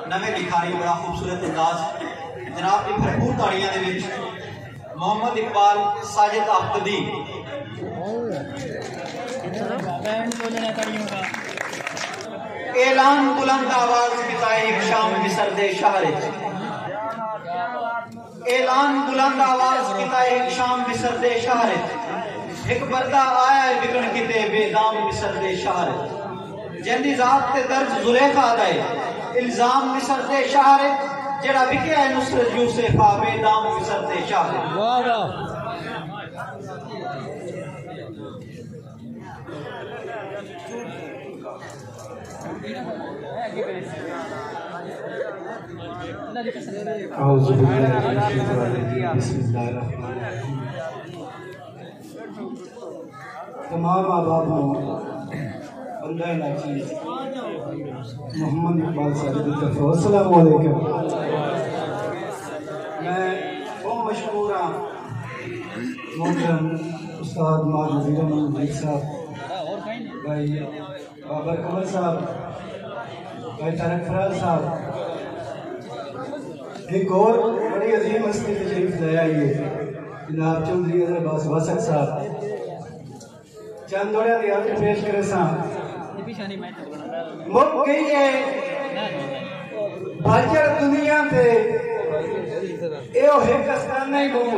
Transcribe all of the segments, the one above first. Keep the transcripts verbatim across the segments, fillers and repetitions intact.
नवे लिखारी बड़ा खूबसूरत अंदाज जनाब की भरपूर ताड़ियां दे विच मोहम्मद इकबाल साजिद आफ्ताबी ऐलान बुलंद आवाज बिताए एक शाम मिस्र दे शहर ऐलान बुलंद आवाज बिताए एक शाम मिस्र दे शहर एक बरदा आया है बिकन किते बेदाम मिस्र दे शहर जिंदी जात ते दर्ज जुलेखा दा इल्जाम मिस्र दे शहर जेड़ा बिकिया है नुसरत यूसुफ बेदाम मिस्र दे शहर वाह वाह तमाम आबाद अल्लाह नाचीज मोहम्मद इकबाल साहब की तरफ अस्सलाम वालेकुम। मैं बहुत मशहूर हाँ मोहतरम उस्ताद मार नज़ीर अहमद साहब, भाई बाबर कमर साहब, भाई तारक फराज साहब, एक और बड़ी अजीम हस्ती तशरीफ लाया है जनाब चौधरी अजहर अब्बास वासक साहब। चंद जोड़िया की अर्ज पेश करे साहब मुक गई है भाजर दुनिया पे एओ हिंदुस्तान नहीं घूमे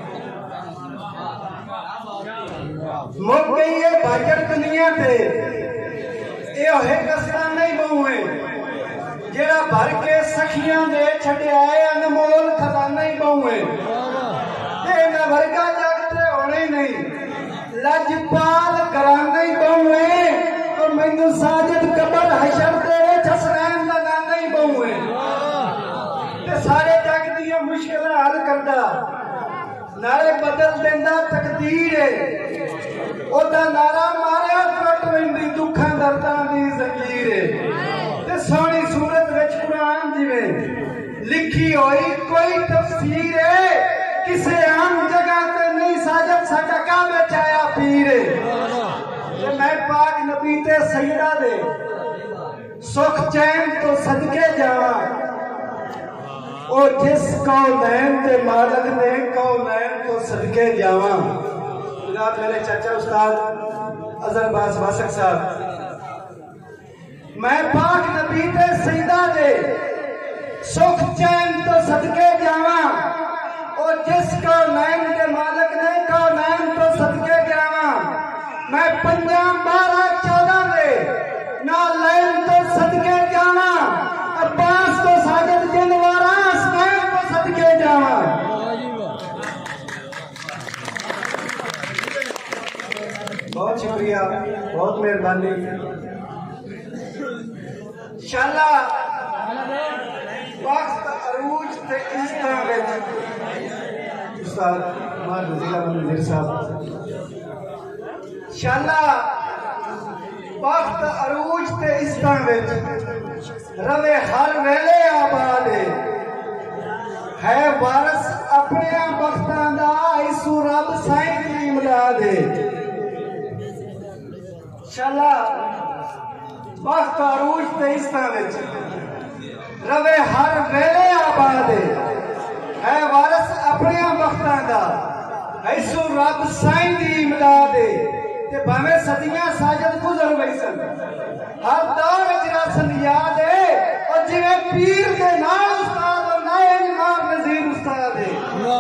मुक गई है भाजर दुनिया पे एओ हिंदुस्तान नहीं घूमे जेड़ा भर के सखियां दे छड़िया है अनमोल खजाना ही बहुए ते ना वर्गा जगते होने नहीं लजपाल कराना ही बहुए और मैनू साजिद कबर हशर दे हसनैन दा गाना ही बहुए ते सारे जग दी मुश्किलां हल करदा नारे बदल देंदा तकदीर है ओदा नारा मारिया टुट वेंदी दुखां दर्दां दी ज़ंजीर है ते सोहनी सूरत विच कुरान जिवें लिखी होई कोई तफसीर है किसे आम जगह ते नहीं साजद साडा काबे च आया पीर है ते मैं पाक नबी ते सैयदा दे सुख चैन तो सदके जावां ओ जिस कौनैन ते मालिक ने कौनैन तो सदके जावां। जनाब मेरे चाचा उस्ताद अजहर अब्बास वासक साहब, मैं पाक नबी ते सैयदा दे सुख चैन तो सदके जावां और जिस कौनैन के मालिक ने कौनैन तो सदके जावां। मैं पंजा बारह चौदह दे ना लैन तो सदके जावां अब्बास तो साजिद जिंदवारा हसनैन तो सदके जावां। बहुत शुक्रिया, बहुत मेहरबानी। शाला वक्त अरूज ते इस्ता विच उस्ताद मार नज़ीर अहमद साहब शाला वक्त अरूज ते इस्ता विच रवे हर वेले आबाद है वारस अपने बख्तां दा इसू रब साईं दी इमदाद शाला वक्त अरूज ते इस्ता विच रवे हर वेले आबाद है वारस अपने वक्तां दा ऐसो रब साईं दी इमदाद ते भावें सदियां साजद गुजर वैसन हर दौर विच रसन याद है और जिवें पीर दे नाल उस्ताद और नायन मार नज़ीर उस्ताद है।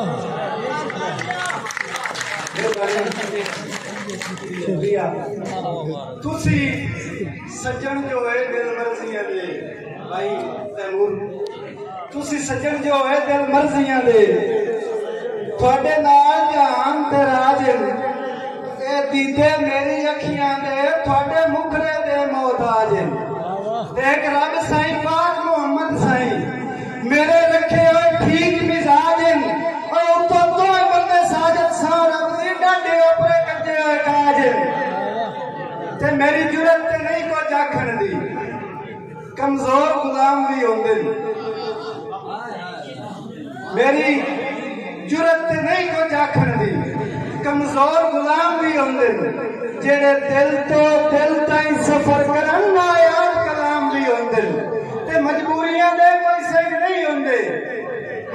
शुक्रिया तुसी सज्जन जो है दिल मर्जियां दे भाई तैमूर तुसी सज्जन जो है दिल मर्जियां दे थोड़े नाल जहान ते राज ए दीदे मेरी अखियां दे थोड़े मुखड़े दे मोहताज देख रब साईं पाक मोहम्मद साईं मेरे रखे हुए ठीक मिजाज और उतो दो बंदे साजद सा रब दी डाडे ऊपर कटे हुए काज ते मेरी जुरत ते नहीं को जाखण दी कमजोर गुलाम भी होंदे मेरी जुरत नहीं को जाखण दी कमजोर गुलाम भी होंदे जेड़े दिल तो दिल ताईं सफर करन नायाब कलाम भी होंदे ते मजबूरियां दे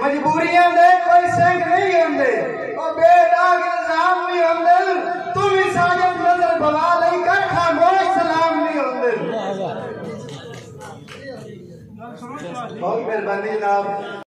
मजबूरियां दे कोई सिंह नहीं होंदे और बेदाग इल्जाम भी होंदे तू भी साजद नजर बवा लई कर खामोश सलाम नहीं होंदे बहुत मेहरबानी जनाब।